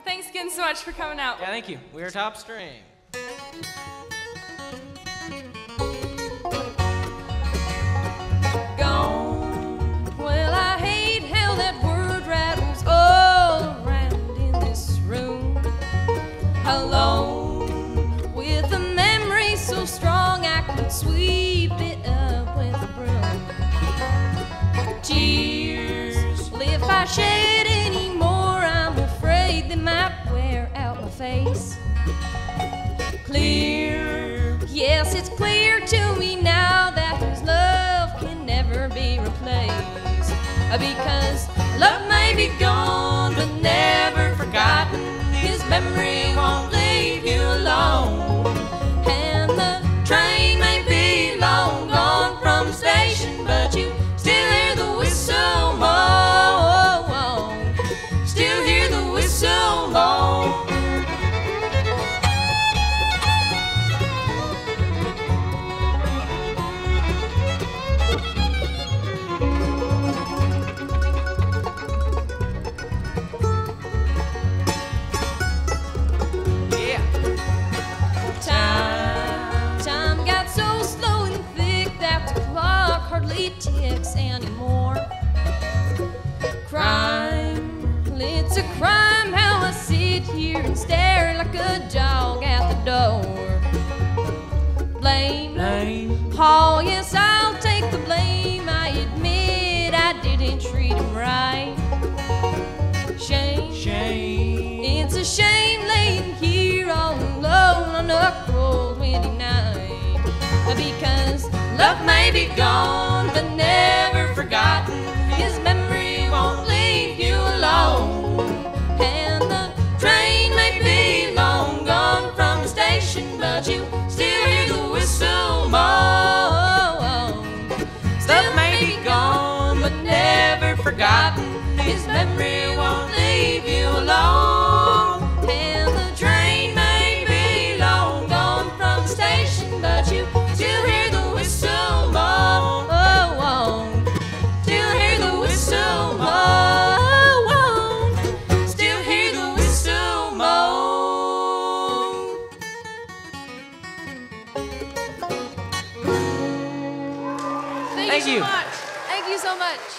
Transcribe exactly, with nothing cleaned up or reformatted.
Thanks again so much for coming out. Yeah, thank you. We're Top String. Gone. Well, I hate how that word rattles all around in this room. Alone with a memory so strong I could sweep it up with a broom. Tears, well, if I shed any more, I'm afraid they might wear out my face. Clear, yes, it's clear to me now that his love can never be replaced. Because love may be gone, but never forgotten. His memory won't leave you alone. And the train may be long gone from the station, but you still hear the whistle moan. Still hear the whistle moan. Ticks anymore. Crime, well, it's a crime how I sit here and stare like a dog at the door. Blame, blame. Oh yes, I'll take the blame. I admit I didn't treat him right. Shame, shame. It's a shame laying here all alone on a cold windy night. Because love may be gone, but never forgotten. His memory won't leave you alone. And the train may be long gone from the station, but you still hear the whistle moan. Love may be gone, but never forgotten. His memory won't leave you alone. And the train may be long gone from the station, but you still hear the whistle moan. Still hear the whistle moan. Still hear the whistle moan. Thank, Thank you you. so much. Thank you so much.